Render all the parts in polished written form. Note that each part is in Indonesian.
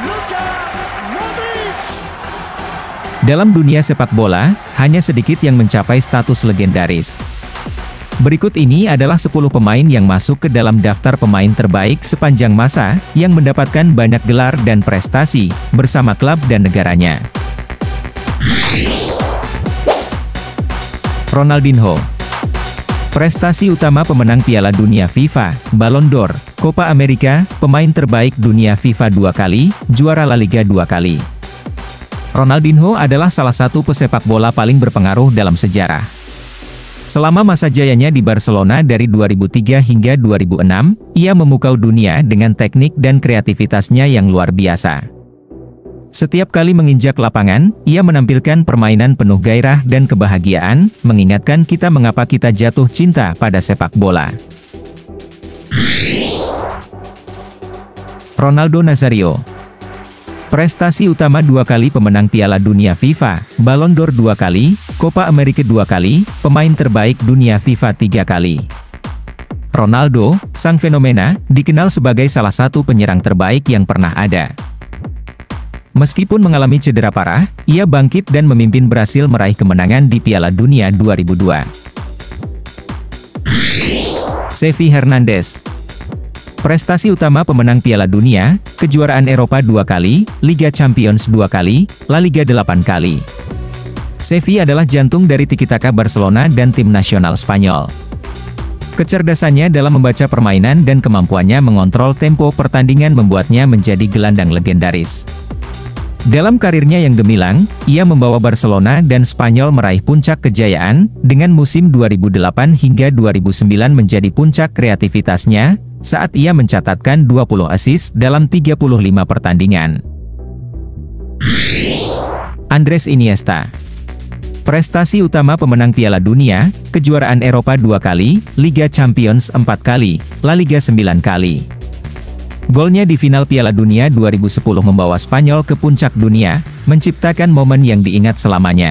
Dalam dunia sepak bola, hanya sedikit yang mencapai status legendaris. Berikut ini adalah 10 pemain yang masuk ke dalam daftar pemain terbaik sepanjang masa, yang mendapatkan banyak gelar dan prestasi, bersama klub dan negaranya. Ronaldinho. Prestasi utama pemenang Piala Dunia FIFA, Ballon d'Or, Copa America, pemain terbaik dunia FIFA 2 kali, juara La Liga 2 kali. Ronaldinho adalah salah satu pesepak bola paling berpengaruh dalam sejarah. Selama masa jayanya di Barcelona dari 2003 hingga 2006, ia memukau dunia dengan teknik dan kreativitasnya yang luar biasa. Setiap kali menginjak lapangan, ia menampilkan permainan penuh gairah dan kebahagiaan, mengingatkan kita mengapa kita jatuh cinta pada sepak bola. Ronaldo Nazario. Prestasi utama 2 kali pemenang Piala Dunia FIFA, Ballon d'Or 2 kali, Copa America 2 kali, pemain terbaik dunia FIFA 3 kali. Ronaldo, sang fenomena, dikenal sebagai salah satu penyerang terbaik yang pernah ada. Meskipun mengalami cedera parah, ia bangkit dan memimpin Brasil meraih kemenangan di Piala Dunia 2002. Xavi Hernandez. Prestasi utama pemenang Piala Dunia, kejuaraan Eropa 2 kali, Liga Champions 2 kali, La Liga 8 kali. Xavi adalah jantung dari tiki-taka Barcelona dan tim nasional Spanyol. Kecerdasannya dalam membaca permainan dan kemampuannya mengontrol tempo pertandingan membuatnya menjadi gelandang legendaris. Dalam karirnya yang gemilang, ia membawa Barcelona dan Spanyol meraih puncak kejayaan, dengan musim 2008 hingga 2009 menjadi puncak kreativitasnya, saat ia mencatatkan 20 assist dalam 35 pertandingan. Andres Iniesta. Prestasi utama pemenang Piala Dunia, kejuaraan Eropa 2 kali, Liga Champions 4 kali, La Liga 9 kali. Golnya di final Piala Dunia 2010 membawa Spanyol ke puncak dunia, menciptakan momen yang diingat selamanya.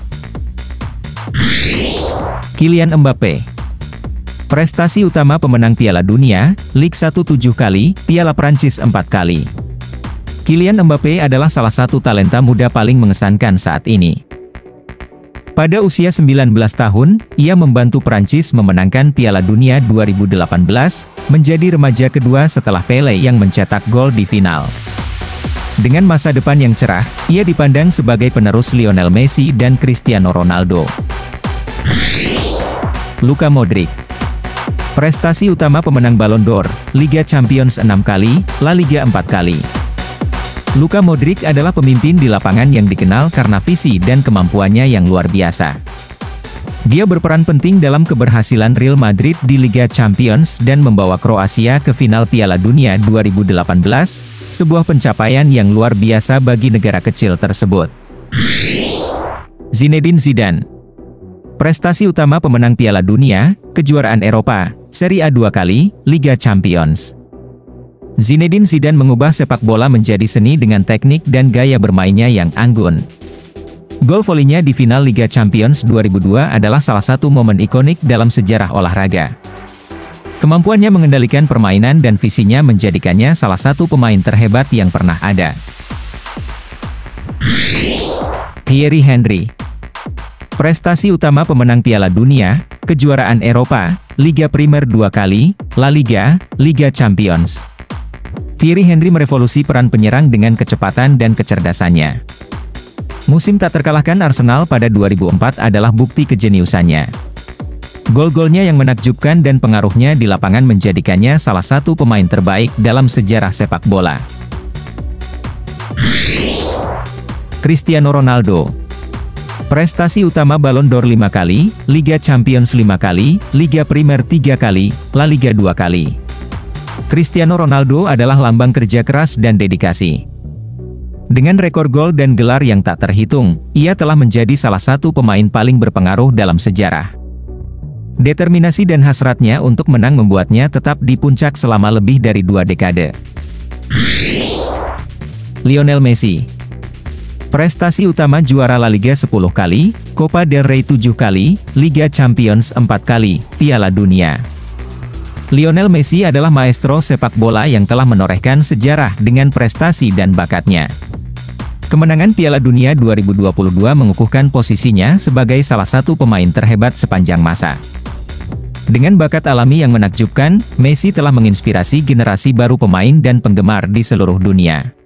Kylian Mbappe. Prestasi utama pemenang Piala Dunia, Ligue 1 7 kali, Piala Prancis 4 kali. Kylian Mbappe adalah salah satu talenta muda paling mengesankan saat ini. Pada usia 19 tahun, ia membantu Prancis memenangkan Piala Dunia 2018, menjadi remaja kedua setelah Pele yang mencetak gol di final. Dengan masa depan yang cerah, ia dipandang sebagai penerus Lionel Messi dan Cristiano Ronaldo. Luka Modric. Prestasi utama pemenang Ballon d'Or, Liga Champions 6 kali, La Liga 4 kali. Luka Modric adalah pemimpin di lapangan yang dikenal karena visi dan kemampuannya yang luar biasa. Dia berperan penting dalam keberhasilan Real Madrid di Liga Champions dan membawa Kroasia ke final Piala Dunia 2018, sebuah pencapaian yang luar biasa bagi negara kecil tersebut. Zinedine Zidane. Prestasi utama pemenang Piala Dunia, kejuaraan Eropa, Serie A 2 kali, Liga Champions. Zinedine Zidane mengubah sepak bola menjadi seni dengan teknik dan gaya bermainnya yang anggun. Gol volinya di final Liga Champions 2002 adalah salah satu momen ikonik dalam sejarah olahraga. Kemampuannya mengendalikan permainan dan visinya menjadikannya salah satu pemain terhebat yang pernah ada. Thierry Henry. Prestasi utama pemenang Piala Dunia, kejuaraan Eropa, Liga Primer 2 kali, La Liga, Liga Champions. Thierry Henry merevolusi peran penyerang dengan kecepatan dan kecerdasannya. Musim tak terkalahkan Arsenal pada 2004 adalah bukti kejeniusannya. Gol-golnya yang menakjubkan dan pengaruhnya di lapangan menjadikannya salah satu pemain terbaik dalam sejarah sepak bola. Cristiano Ronaldo. Prestasi utama Ballon d'Or 5 kali, Liga Champions 5 kali, Liga Primer 3 kali, La Liga 2 kali. Cristiano Ronaldo adalah lambang kerja keras dan dedikasi. Dengan rekor gol dan gelar yang tak terhitung, ia telah menjadi salah satu pemain paling berpengaruh dalam sejarah. Determinasi dan hasratnya untuk menang membuatnya tetap di puncak selama lebih dari 2 dekade. Lionel Messi. Prestasi utama juara La Liga 10 kali, Copa del Rey 7 kali, Liga Champions 4 kali, Piala Dunia. Lionel Messi adalah maestro sepak bola yang telah menorehkan sejarah dengan prestasi dan bakatnya. Kemenangan Piala Dunia 2022 mengukuhkan posisinya sebagai salah satu pemain terhebat sepanjang masa. Dengan bakat alami yang menakjubkan, Messi telah menginspirasi generasi baru pemain dan penggemar di seluruh dunia.